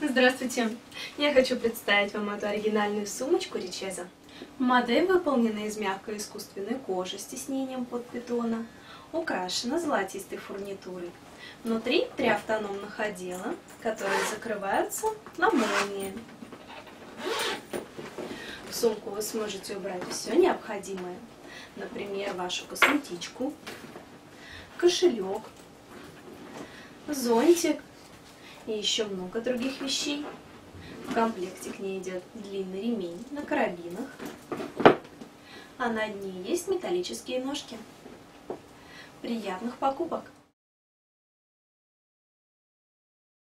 Здравствуйте! Я хочу представить вам эту оригинальную сумочку Ричеза. Модель выполнена из мягкой искусственной кожи с тиснением под питона, украшена золотистой фурнитурой. Внутри 3 автономных отдела, которые закрываются на молнии. В сумку вы сможете убрать все необходимое, например, вашу косметичку, кошелек, зонтик и еще много других вещей. В комплекте к ней идет длинный ремень на карабинах, а на дне есть металлические ножки. Приятных покупок!